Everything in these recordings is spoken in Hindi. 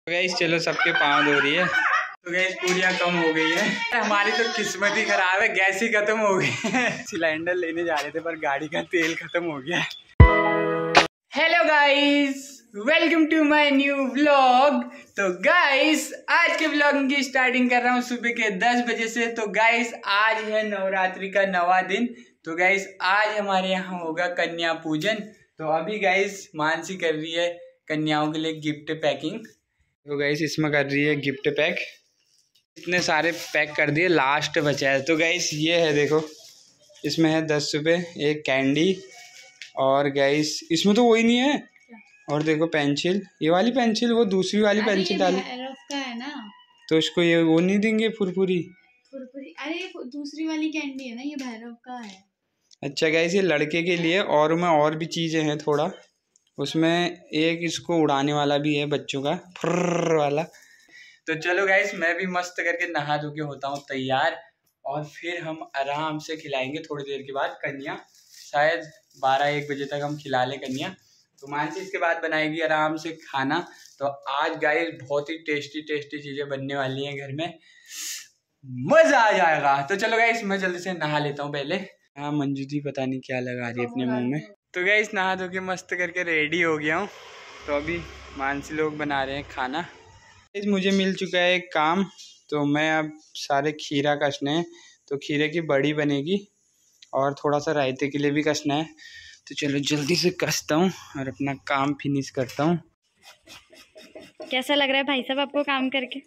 गैस चलो सबके पाँव धो रही है। तो गैस पूरियाँ कम हो गई है। हमारी तो किस्मत ही खराब है, गैस ही खत्म हो गई है। सिलेंडर लेने जा रहे थे पर गाड़ी का तेल खत्म हो गया। Hello guys, welcome to my new vlog. तो गाइस आज के व्लॉग की स्टार्टिंग कर रहा हूँ सुबह के 10 बजे से। तो गाइस आज है नवरात्रि का 9वां दिन। तो गाइस आज हमारे यहाँ होगा कन्या पूजन। तो अभी गाइस मानसी कर रही है कन्याओं के लिए गिफ्ट पैकिंग। तो गाइस इसमें कर रही है गिफ्ट पैक। इतने सारे पैक कर दिए, लास्ट बचा है। तो गाइस ये है, देखो इसमें है 10 रुपये, एक कैंडी और गाइस इसमें तो वही नहीं है। और देखो पेंसिल, ये वाली पेंसिल, वो दूसरी वाली पेंसिल डाली का है ना, तो इसको ये वो नहीं देंगे फुरफुरी। अरे दूसरी वाली कैंडी है ना, ये भैरव का है। अच्छा गाइस ये लड़के के लिए, और में और भी चीज़ें हैं थोड़ा। उसमें एक इसको उड़ाने वाला भी है बच्चों का, फुर्र वाला। तो चलो गाइस मैं भी मस्त करके नहा धो के होता हूँ तैयार, और फिर हम आराम से खिलाएंगे थोड़ी देर के बाद कन्या। शायद 12-1 बजे तक हम खिला लें कन्या। तो मानसी इसके बाद बनाएगी आराम से खाना। तो आज गाइस बहुत ही टेस्टी चीज़ें बनने वाली हैं घर में, मज़ा आ जाएगा। तो चलो गाइस मैं जल्दी से नहा लेता हूँ पहले। हाँ मंजू जी पता नहीं क्या लगा रही है अपने मुँह में। तो गाइस नहा धो के मस्त करके रेडी हो गया हूँ। तो अभी मानसी लोग बना रहे हैं खाना। मुझे मिल चुका है एक काम, तो मैं अब सारे खीरा कसने हैं। तो खीरे की बड़ी बनेगी और थोड़ा सा रायते के लिए भी कसना है। तो चलो जल्दी से कसता हूँ और अपना काम फिनिश करता हूँ। कैसा लग रहा है भाई साहब आपको काम करके?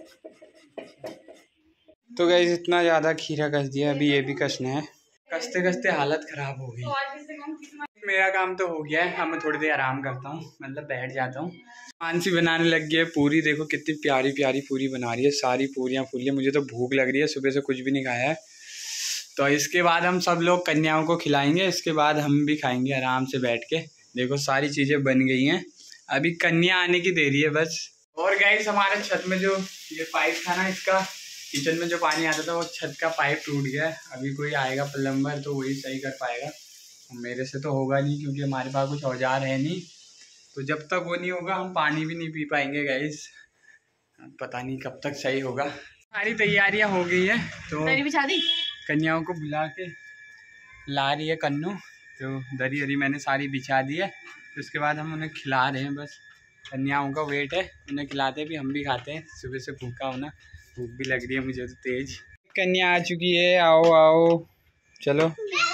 तो गाइस इतना ज़्यादा खीरा कस दिया, अभी ये भी कसना है। कसते कसते हालत ख़राब हो गई। मेरा काम तो हो गया है, अब मैं थोड़ी देर आराम करता हूँ, मतलब बैठ जाता हूँ। मानसी बनाने लग गई है पूरी। देखो कितनी प्यारी प्यारी पूरी बना रही है, सारी पूरियाँ फूली है। मुझे तो भूख लग रही है, सुबह से कुछ भी नहीं खाया है। तो इसके बाद हम सब लोग कन्याओं को खिलाएंगे, इसके बाद हम भी खाएंगे आराम से बैठ के। देखो सारी चीज़ें बन गई हैं, अभी कन्या आने की देरी है बस। और गाइस हमारे छत में जो ये पाइप था ना, इसका किचन में जो पानी आता था, वो छत का पाइप टूट गया है। अभी कोई आएगा प्लम्बर तो वही सही कर पाएगा, मेरे से तो होगा नहीं क्योंकि हमारे पास कुछ औजार है नहीं। तो जब तक वो नहीं होगा हम पानी भी नहीं पी पाएंगे गाइस। पता नहीं कब तक सही होगा। सारी तैयारियां हो गई है, तो बिछा दी, कन्याओं को बुला के ला रही है कन्नू। तो दरी वरी मैंने सारी बिछा दी है। तो उसके बाद हम उन्हें खिला रहे हैं, बस कन्याओं का वेट है, उन्हें खिलाते भी हम भी खाते हैं। सुबह से भूखा होना, भूख भी लग रही है मुझे तो तेज। कन्या आ चुकी है, आओ आओ चलो।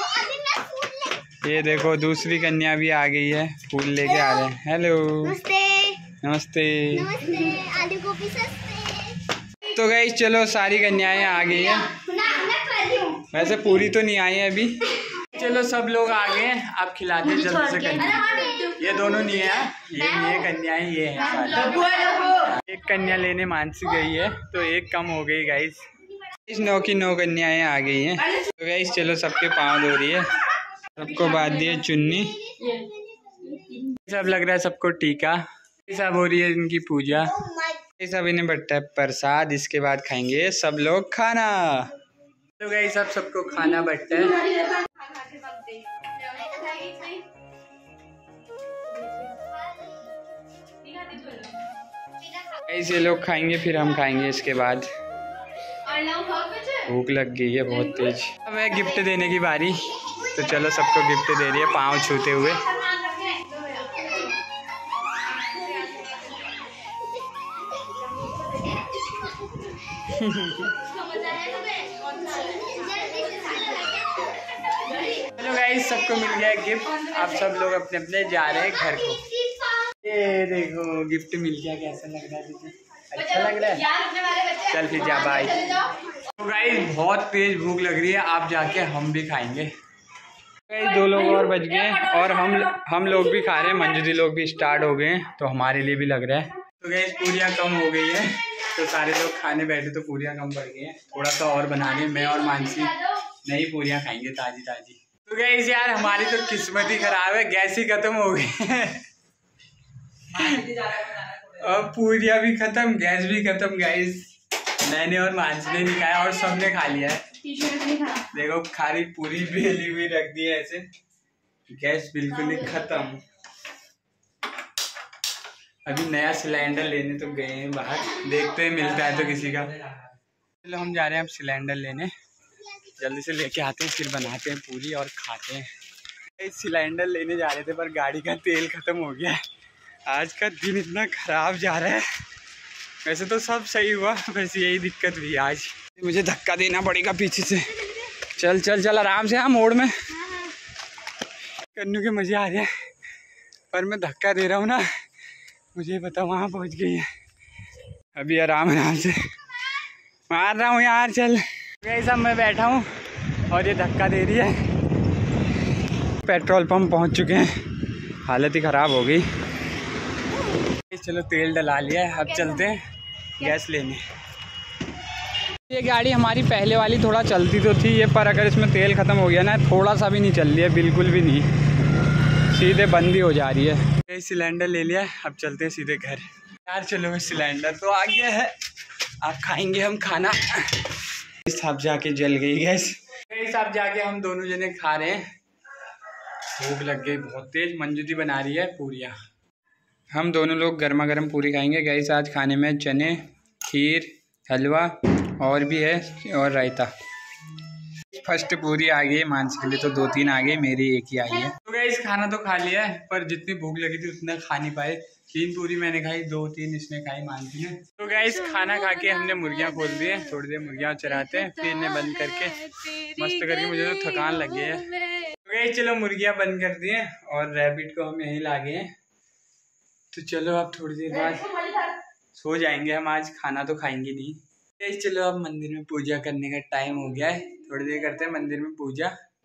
ये देखो दूसरी कन्या भी आ गई है, फूल लेके आ रहे हैं। हेलो नमस्ते। आलू गोभी सस्ते। तो गाइस चलो सारी कन्याएं आ गई हैं, वैसे पूरी तो नहीं आई है अभी। चलो सब लोग आ गए हैं, आप खिलाते जल्दी से कन्या। ये दोनों नहीं है, ये कन्याएं ये है सारी। एक कन्या लेने मानसी गई है, तो एक कम हो गई गाइस। 9 की 9 कन्याएं आ गई हैं। तो गाइस चलो सबके पाँव धो रही है, सबको बांध दिए चुन्नी। सब लग रहा है सबको टीका, सब हो रही है इनकी पूजा। सब इन्हें बट्टा है प्रसाद, इसके बाद खाएंगे सब लोग खाना। तो गाइस सब सबको खाना बट्टा है। ऐसे लोग खाएंगे फिर हम खाएंगे इसके बाद। भूख लग गई है बहुत तेज। अब है गिफ्ट देने की बारी। तो चलो सबको गिफ्ट दे रही है पाँव छूते हुए। चलो गाइस सबको मिल गया गिफ्ट, आप सब लोग अपने अपने जा रहे हैं घर को। ये देखो गिफ्ट मिल गया, कैसा लग रहा है तुझे? अच्छा लग रहा है? चल फिर जा, बाय। तो गाइस बहुत तेज भूख लग रही है, आप जाके हम भी खाएंगे। गाइस 2 लोग और बच गए और हम लोग भी खा रहे हैं, मंजू दी लोग भी स्टार्ट हो गए हैं, तो हमारे लिए भी लग रहा है। तो गाइस पूरियाँ कम हो गई है, तो सारे लोग खाने बैठे तो पूरियाँ कम पड़ गई हैं। थोड़ा सा और बना रहे, मैं और मानसी नई पूरियाँ खाएंगे ताजी ताजी। तो गाइस यार हमारी तो किस्मत ही खराब है, गैस ही खत्म हो गई है। और पूरियाँ भी खत्म, गैस भी खत्म गाइस। मैंने और मानसी ने नहीं खाया और सबने खा लिया है। देखो खाली पूरी बेली हुई रख दी है ऐसे, गैस बिल्कुल ही खत्म। अभी नया सिलेंडर लेने तो गए हैं बाहर, देखते हैं मिलता है तो किसी का। चलो हम जा रहे हैं अब सिलेंडर लेने, जल्दी से लेके आते हैं, फिर बनाते हैं पूरी और खाते हैं। सिलेंडर लेने जा रहे थे पर गाड़ी का तेल ख़त्म हो गया है। आज का दिन इतना ख़राब जा रहा है, वैसे तो सब सही हुआ, बस यही दिक्कत हुई आज। मुझे धक्का देना पड़ेगा पीछे से। चल चल चल आराम से, हाँ मोड़ में। कन्नू के मज़े आ रहे हैं पर मैं धक्का दे रहा हूँ ना, मुझे पता वहाँ पहुँच गई है। अभी आराम से मार रहा हूँ यार। चल गई सब, मैं बैठा हूँ और ये धक्का दे रही है। पेट्रोल पंप पहुँच चुके हैं, हालत ही ख़राब हो गई। चलो तेल डला लिया है, अब चलते हैं गैस लेने। ये गाड़ी हमारी पहले वाली थोड़ा चलती तो थी ये, पर अगर इसमें तेल ख़त्म हो गया ना, थोड़ा सा भी नहीं चल रही है, बिल्कुल भी नहीं, सीधे बंद ही हो जा रही है। सिलेंडर ले लिया, अब चलते हैं सीधे घर। यार चलो सिलेंडर तो आ गया है, अब खाएंगे हम खाना। सब जाके जल गई गैस, सब जाके हम दोनों जने खा रहे हैं। भूख लग गई बहुत तेज, मंजूदी बना रही है पूरियाँ। हम दोनों लोग गर्मा गर्म पूरी खाएंगे गैस। आज खाने में चने, खीर, हलवा और भी है, और रायता। फर्स्ट पूरी आ गई मानस के लिए, तो 2-3 आ गई, मेरी एक ही आई है। तो गैस खाना तो खा लिया है, पर जितनी भूख लगी थी उतना खा नहीं पाए। 3 पूरी मैंने खाई, 2-3 इसने खाई मानसी ने। तो गैस खाना खा के हमने मुर्गियाँ खोल दी है, थोड़ी देर मुर्गियाँ चराते हैं, फिर इन्हें बंद करके मस्त करके, मुझे तो थकान लग गई है। तो गैस चलो मुर्गियाँ बंद कर दी है और रैबिट को हम यहीं ला गए हैं। तो चलो अब थोड़ी देर बाद सो जाएंगे हम, आज खाना तो खाएंगे नहीं। चलो अब मंदिर में पूजा करने का टाइम हो गया है, थोड़ी देर करते हैं मंदिर में पूजा।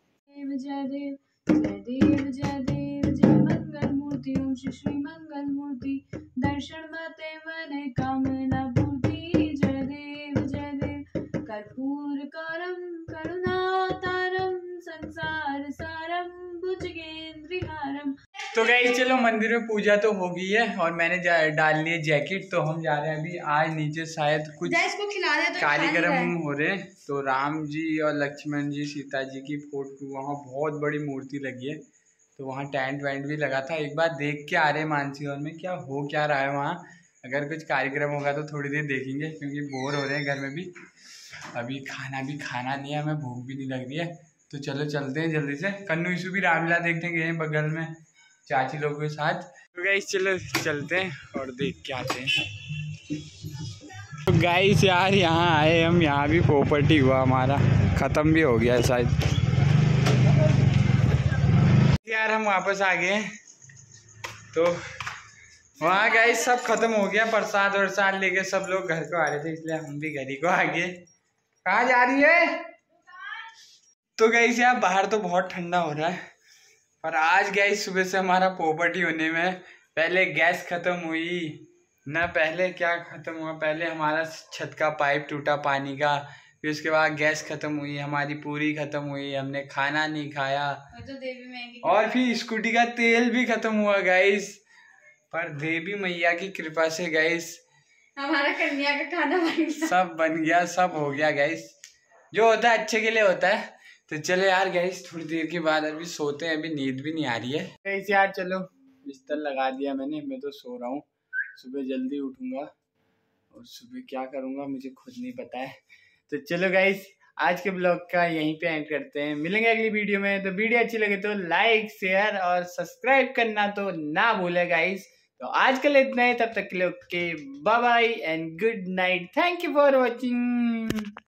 जय देव जय देव जय देव जय मंगल मूर्ति ओम श्री श्री मंगल मूर्ति, दर्शन माते मन कामना पूर्ति। जय देव कर्पूर करम करुणातारम संसार सारम भुजगेंद्रिहारम। तो गाइस चलो मंदिर में पूजा तो हो गई है और मैंने डाल ली है जैकेट, तो हम जा रहे हैं अभी। आज नीचे शायद कुछ कार्यक्रम हो रहे हैं, तो राम जी और लक्ष्मण जी, सीता जी की फोटो, वहाँ बहुत बड़ी मूर्ति लगी है, तो वहाँ टेंट वेंट भी लगा था। एक बार देख के आ रहे हैं मानसी हॉल में क्या रहा है वहाँ। अगर कुछ कार्यक्रम होगा तो थोड़ी देर देखेंगे, क्योंकि बोर हो रहे हैं घर में भी। अभी खाना भी खाना नहीं है, हमें भूख भी नहीं लग रही है, तो चलो चलते हैं जल्दी से। कन्नू ईशु भी रामलीला देखने गए हैं बगल में चाची लोगों के साथ। तो गाइस चलो चलते हैं और देख के आते हैं। तो गाइस यार यहाँ आए हम, यहाँ भी प्रॉपर्टी हुआ हमारा, ख़त्म भी हो गया शायद। यार हम वापस आ गए, तो वहाँ गाइस सब खत्म हो गया, प्रसाद वरसाद लेके सब लोग घर को आ रहे थे, इसलिए हम भी घर ही को आ गए। कहाँ जा रही है? तो गाइस यार बाहर तो बहुत ठंडा हो रहा है, पर आज गाइस सुबह से हमारा प्रॉपर्टी होने में पहले गैस खत्म हुई ना, पहले क्या खत्म हुआ, पहले हमारा छत का पाइप टूटा पानी का, फिर उसके बाद गैस खत्म हुई, हमारी पूरी खत्म हुई, हमने खाना नहीं खाया, और फिर स्कूटी का तेल भी खत्म हुआ गाइस। पर देवी मैया की कृपा से गाइस हमारा कन्या का खाना बन गया, सब बन गया, सब हो गया गाइस। जो होता है अच्छे के लिए होता है। तो चलो यार गाइस थोड़ी देर के बाद अभी सोते हैं, अभी नींद भी नहीं आ रही है गाइस। यार चलो बिस्तर लगा दिया मैंने, मैं तो सो रहा हूँ, सुबह जल्दी उठूंगा और सुबह क्या करूँगा मुझे खुद नहीं पता है। तो चलो गाइस आज के ब्लॉग का यहीं पे एंड करते हैं, मिलेंगे अगली वीडियो में। तो वीडियो अच्छी लगे तो लाइक शेयर और सब्सक्राइब करना तो ना भूले गाइस। तो आज के लिए इतना ही, तब तक के लिए okay bye bye and good night, thank you for watching.